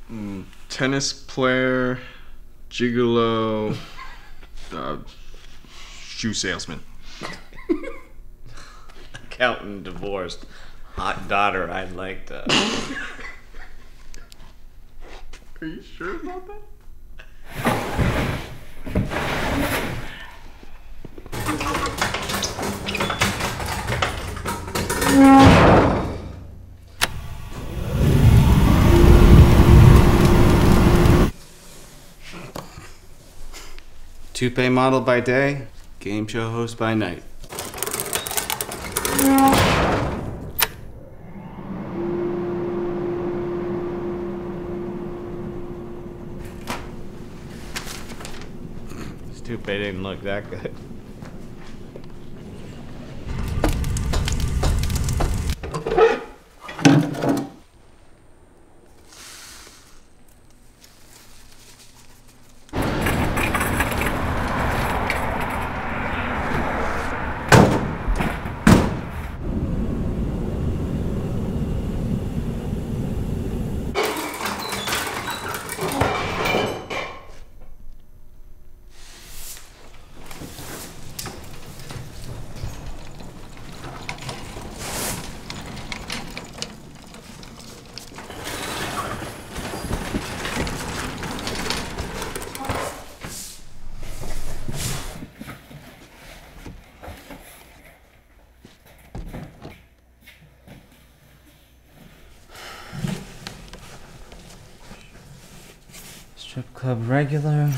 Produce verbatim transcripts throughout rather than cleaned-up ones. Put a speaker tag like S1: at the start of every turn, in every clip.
S1: Mm, tennis player, gigolo, uh, shoe salesman.
S2: Accountant, divorced, hot daughter. I'd like to.
S1: Are you sure about that?
S3: Toupee model by day, game show host by night.
S2: This toupee didn't look that good.
S3: Strip club regular.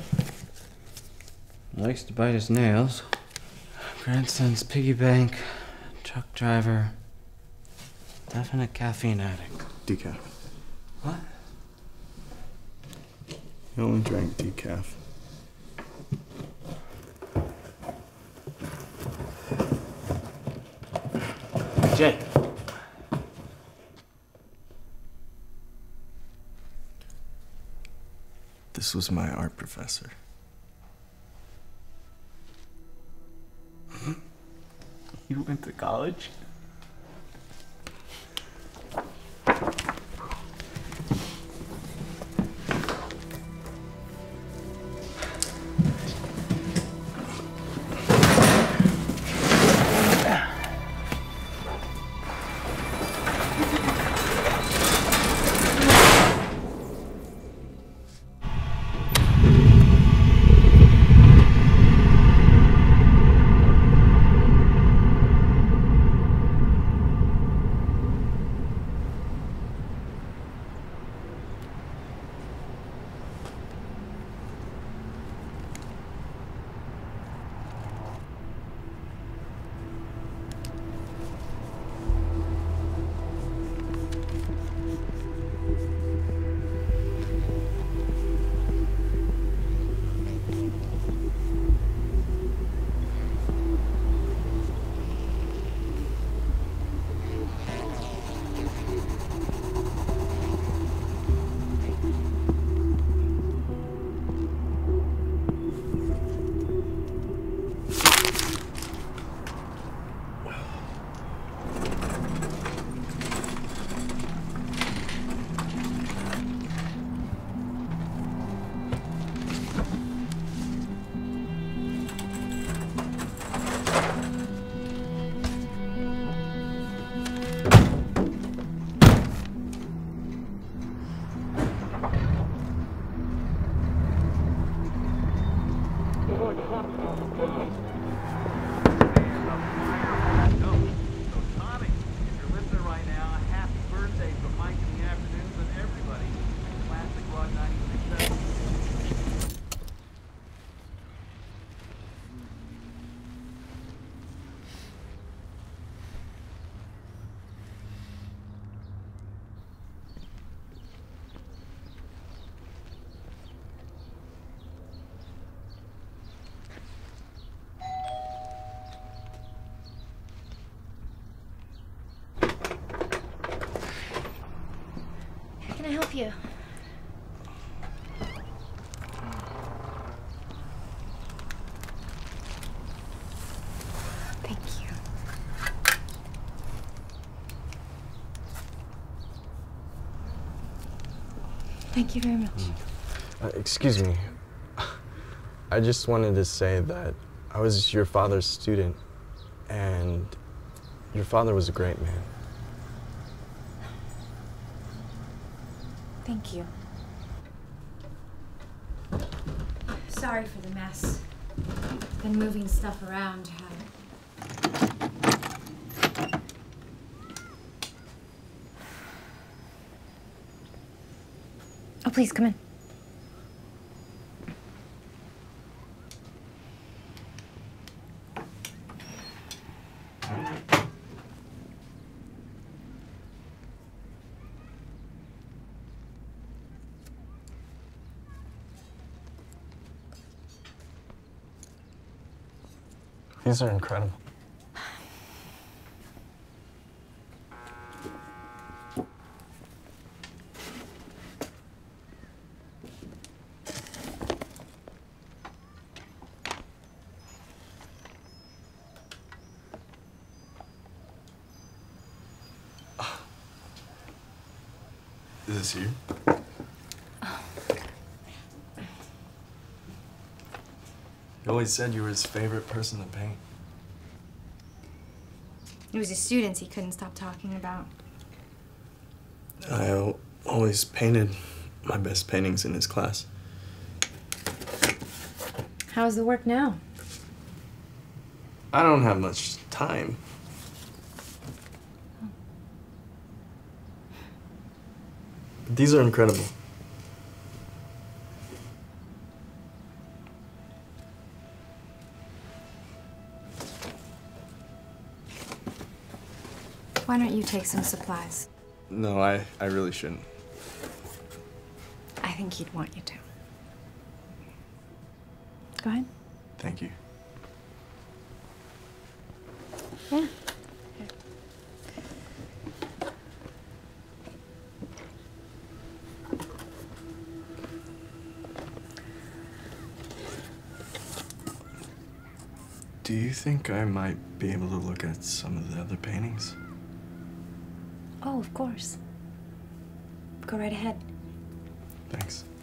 S3: Likes to bite his nails. Grandson's piggy bank. Truck driver. Definite caffeine addict.
S1: Decaf.
S3: What?
S1: He only drank decaf.
S3: Jay.
S1: This was my art professor.
S3: You went to college?
S4: Can I help you? Thank you. Thank you very much.
S1: Uh, excuse me. I just wanted to say that I was your father's student, and your father was a great man.
S4: Thank you. Sorry for the mess. Been moving stuff around. Oh, please, come in.
S1: These are incredible. Is this you? He always said you were his favorite person to paint.
S4: It was his students he couldn't stop talking about.
S1: I al- always painted my best paintings in his class.
S4: How's the work now?
S1: I don't have much time. But these are incredible.
S4: Why don't you take some supplies?
S1: No, I, I really shouldn't.
S4: I think he'd want you to. Go ahead.
S1: Thank you.
S4: Yeah.
S1: Do you think I might be able to look at some of the other paintings?
S4: Oh, of course. Go right ahead.
S1: Thanks.